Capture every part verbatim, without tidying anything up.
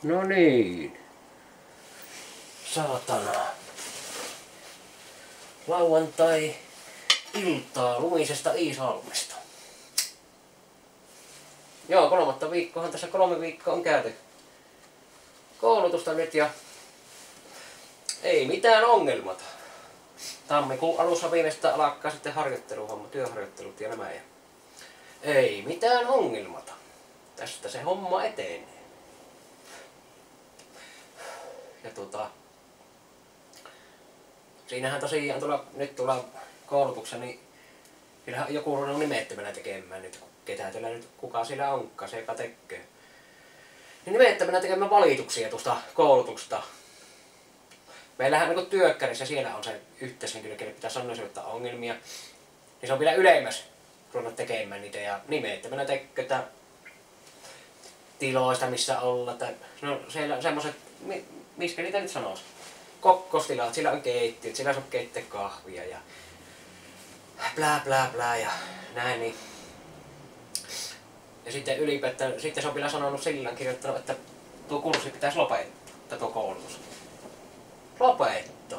No niin. Saatana. Lauantai iltaa lumisesta Iisalmesta. Joo, kolmatta viikkoahan tässä kolme viikkoa on käyty koulutusta nyt ja ei mitään ongelmata. Tammikuun alussa viimeistä alkaa sitten harjoitteluhomma, työharjoittelut ja nämä ja ei mitään ongelmata. Tästä se homma etenee. Ja tota, siinähän tosiaan tuolla, nyt tuolla koulutuksessa, niin kyllähän joku on nimettömänä tekemään nyt, ketä teillä nyt, kuka siellä onkaan, se joka tekee. Niin nimettömänä tekemään valituksia tuosta koulutuksesta. Meillähän niin työkkärissä siellä on se yhteishenkilö, kelle pitää sanoa ongelmia. Niin se on vielä ylemmäs ruvennut tekemään niitä ja nimettömänä tekee tiloista, missä olla. Tai, no siellä semmoset, miskä niitä nyt sanoisi? Kokkostilat, sillä on keittiöt, sillä saa keittää kahvia ja blää blää blää ja näin niin. Ja sitten ylipäätään, sitten se on vielä sanonut sillä kirjoittanut, että tuo kurssi pitäisi lopettaa, tai tuo koulutus. Lopettaa.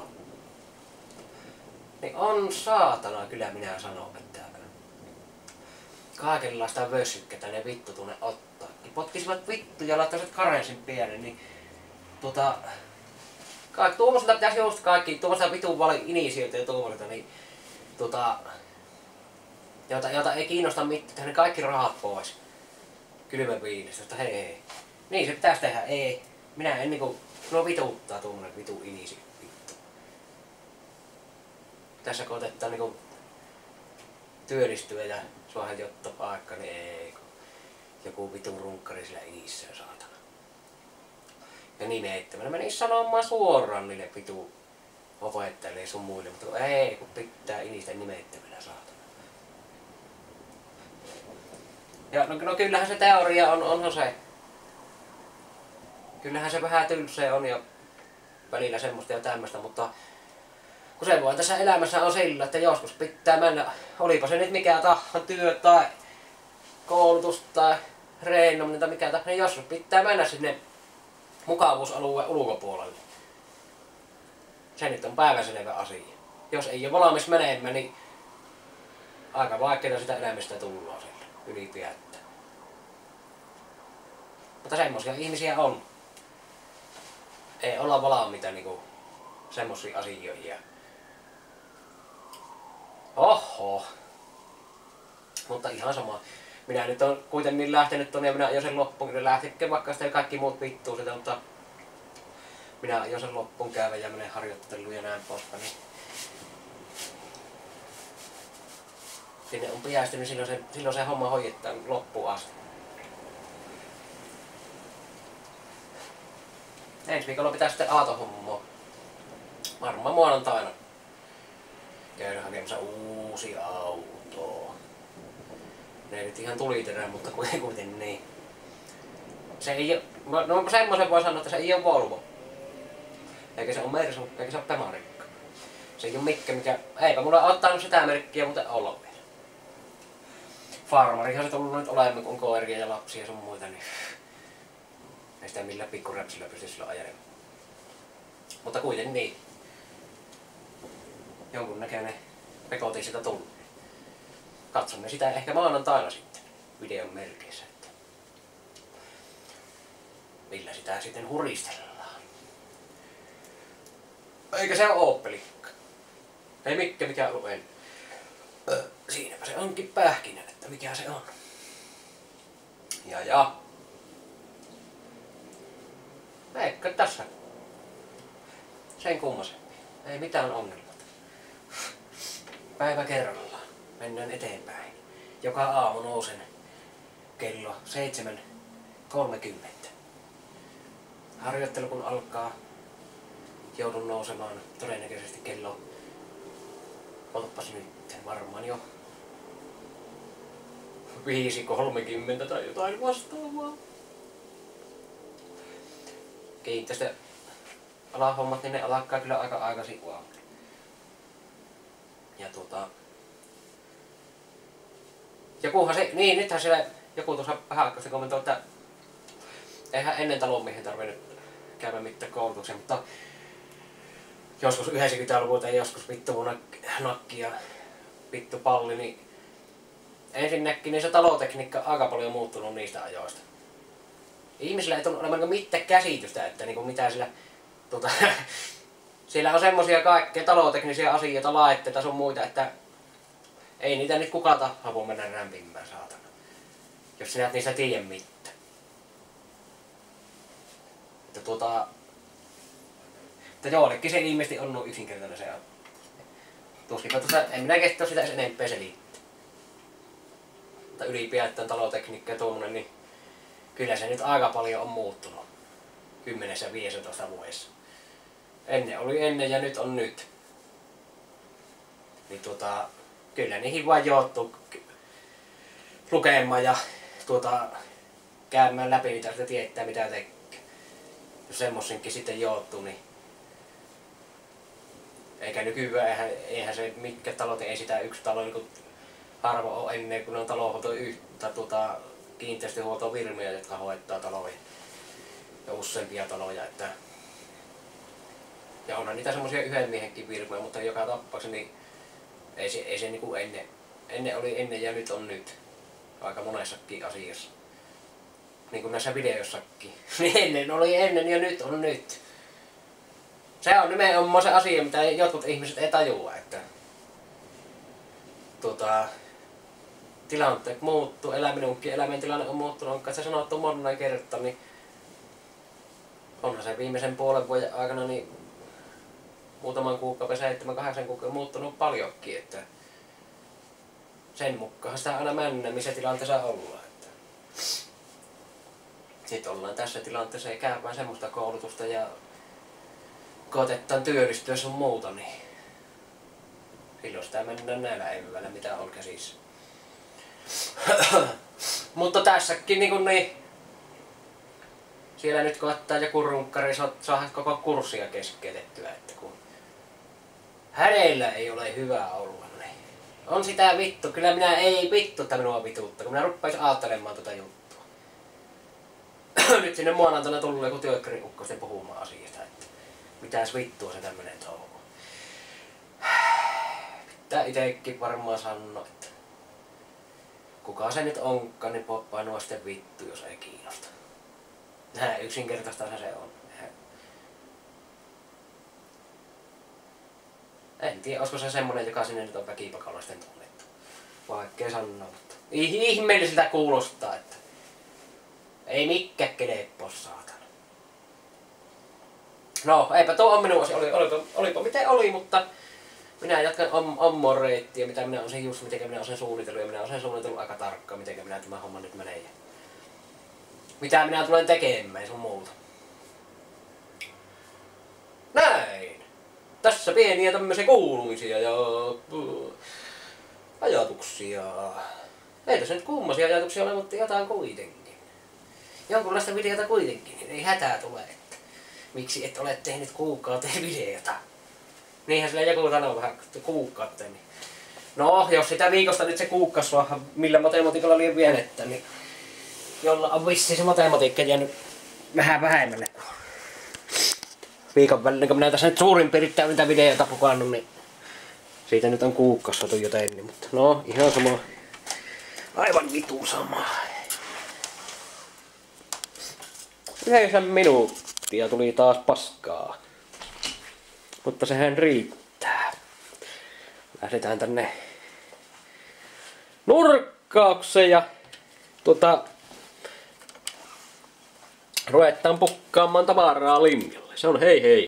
Niin on saatana, kyllä minä sanon, että kaikenlaista vössykkätä ne vittu tunne ottaa. Niin potkisivat vittu ja laittaisivat karensin pienen, niin tota... Tuommoiselta pitäisi just kaikki, tuommoiselta vitun vali inisiöitä ja tuommoiselta, niin tota... Jota, jota ei kiinnosta mitään, ne kaikki rahat pois. Kylmäviinestä, että hei hei. Niin se pitäisi tehdä, ei. Minä en niinku, no vituttaa tuommoinen vitu inisi vittu. Tässä kun otetaan niinku työllistyä ja suohan jotta paikka, niin ei. Joku vitun runkkari sillä inissä, saatana. Ja nimettömänä menin sanomaan suoraan niille vitu opettajille sun muille, mutta ei kun pitää inistä nimettömänä, saatana. Ja no, no kyllähän se teoria on, onhan se. Kyllähän se vähän tylsää on ja välillä semmoista ja tämmöistä, mutta kun se voi tässä elämässä on sillä, että joskus pitää mennä, olipa se nyt mikä tahansa työ tai koulutus tai reennominen tai mikä tahansa, niin joskus pitää mennä sinne mukavuusalueen ulkopuolelle. Se nyt on päivänselvä asia. Jos ei ole valmis menemään, niin aika vaikeaa sitä elämästä tullaan sillä ylipäätään. Mutta semmoisia ihmisiä on. Ei olla valmiita niinku semmosia asioihin. Oho. Mutta ihan sama. Minä nyt on kuitenkin lähtenyt tonne ja minä jo sen loppuun. Ne lähtikö vaikka sitten kaikki muut vittuu sitä, mutta minä jo sen loppuun käydä ja menen harjoitteluun ja näin poispäin. Niin sinne on päästy, niin silloin se, silloin se homma hoidetaan loppuun asti. Ensi viikolla pitää sitten aatohommoa. Varmaan maanantaina käydä hakemassa uusi auto. Ne ei nyt ihan tuliterää, mutta kuitenkin niin. Se ei ole, no semmoisen voi sanoa, että se ei ole Volvo. Eikä se ole Mersu, eikä se ole Pemarikka. Se ei ole mikkä mikä, eipä mulla ole ottanut sitä merkkiä muuten olla vielä. Farmarihan se tullut nyt olemaan, kun on koiria ja lapsia ja sun muita, niin ei sitä millään pikkuräpsillä pysty sillä ajelemaan. Mutta kuitenkin niin. Jonkun näköinen pekoti sitä tullut. Katsomme sitä ehkä maanantaina sitten videon merkeissä, että millä sitä sitten huristellaan. Eikä se ole Opelikka. Ei mikkä mikä ollut ennen. Siinäpä se onkin pähkinä, että mikä se on. Ja ja. Eikä tässä. Sen kummasempi. Ei mitään ongelmaa. Päivä kerrallaan. Mennään eteenpäin. Joka aamu nousen kello seitsemän kolmekymmentä. Harjoittelu kun alkaa, joudun nousemaan todennäköisesti kello, otapas nyt, varmaan jo viisi kolmekymmentä tai jotain vastaavaa. Kiinteistö alahommat, niin ne alkaa kyllä aika aikaisin aamulla. Ja tuota... Jokuhan se, niin nythän siellä joku tuossa vähän aikaa kommentoi, että eihän ennen talonmiehen tarvinnut käydä mitään koulutuksia, mutta joskus yhdeksänkymmentäluvulta ja joskus vittu nakki ja vittu palli, niin ensinnäkin niin se talotekniikka on aika paljon muuttunut niistä ajoista. Ihmisillä ei tunnu olemaan mitään käsitystä, että niin kuin mitä sillä, tuota, siellä on semmosia kaikkea taloteknisiä asioita, laitteita sun muita, että ei niitä nyt kukaan tahaa voi mennä rämpimään, saatana. Jos sinä et niistä tiedä mitään. Että tuota... Että joillekin se ilmeisesti on noin yksinkertainen se. Tuskinpä tuossa, en minä kestä sitä edes enempää selittää. Mutta ylipäätään talotekniikka ja tuommoinen, niin kyllä se nyt aika paljon on muuttunut. Kymmenessä viisitoista vuodessa. Ennen oli ennen ja nyt on nyt. Niin tuota... Kyllä niihin vaan joutuu lukemaan ja tuota, käymään läpi niitä, että tietää mitä tekee. Jos semmoisenkin sitten joutuu, niin... Eikä nykyään, eihän, eihän se mitkä talot, ei sitä yksi talo niin kuin harvo on ennen kuin on talohuolto yhtä tuota, kiinteistöhuoltovirmoja, jotka hoitaa taloja. Ja useampia taloja, että... Ja onhan niitä semmoisia yhden miehenkin virmoja, mutta joka tapauksessa niin... Ei se, ei se niinku ennen, ennen oli ennen ja nyt on nyt. Aika monessakin asiassa. Niin kuin näissä videossakin. Ennen oli ennen ja nyt on nyt. Se on nimenomaan se asia, mitä jotkut ihmiset ei tajua, että... Tuota... Tilanteet muuttuu, elä minunkin elämäntilanne on muuttunut, onko se sanottu monena kertaa, niin... Onhan se viimeisen puolen vuoden aikana niin... Muutaman kuukauden, seitsemän, kahdeksan kuukauden muuttunut paljonkin, että sen mukaan sitä aina mennä, missä tilanteessa ollaan. Että sitten ollaan tässä tilanteessa ja käydään semmoista koulutusta ja koetetaan työllistyä sun muuta, niin silloin sitä mennään näillä eväillä, mitä on käsissä. Mutta tässäkin niin kuin niin, siellä nyt koettaa joku runkkari saada koko kurssia keskeytettyä, että kun hänellä ei ole hyvä olla, niin on sitä vittu. Kyllä minä ei vittuta minua vituutta, kun minä ruppaisin ajattelemaan tuota juttua. Nyt sinne maanantaina tullut joku työkkäriukko sitten puhumaan asiasta, että mitäs vittua se tämmönen touhu. Pitää itekin varmaan sanoa, että kuka se nyt onkaan, niin poppaa nuo sitten vittu, jos ei kiinnosta. Näin yksinkertaista se on. En tiedä, olisiko se semmonen, joka sinne nyt on väkipakalla sitten tunnettu. Vaikkei sanoa, mutta ihmeelliseltä kuulostaa, että ei mikään keleppo, saatana. No, eipä tuo on minun asia, oli, olipa, olipa miten oli, mutta minä jatkan om, ommon reittiä, mitä minä olen just, miten minä olen sen suunnitellut, ja minä olen sen suunnitellut aika tarkkaan, miten minä tämä homma nyt menee. Mitä minä tulen tekemään sun muuta. Näin! Tässä pieniä tämmöisiä kuulumisia ja ajatuksia. Ei tässä nyt kummosia ajatuksia ole, mutta jotain kuitenkin. Jonkunlaista videota kuitenkin, ei hätää tule, että miksi et ole tehnyt kuukauteen videota. Niinhän sillä joku sanoo vähän kuukauteen. Niin. No, jos sitä viikosta nyt se kuukkasua, millä matematiikalla liian vienettä, niin jolla on vissiin se matematiikka jäänyt vähän vähemmälle. Viikon välillä, kun minä tässä nyt suurin piirtein niitä videoita pukannut, niin siitä nyt on kuukkasatu jotain, niin, mutta no ihan sama. Aivan vitun sama. Yhdeksän minuuttia tuli taas paskaa. Mutta sehän riittää. Lähdetään tänne nurkkaukseen ja tuota ruvetaan pukkaamaan tavaraa linjalle. Se on hei hei.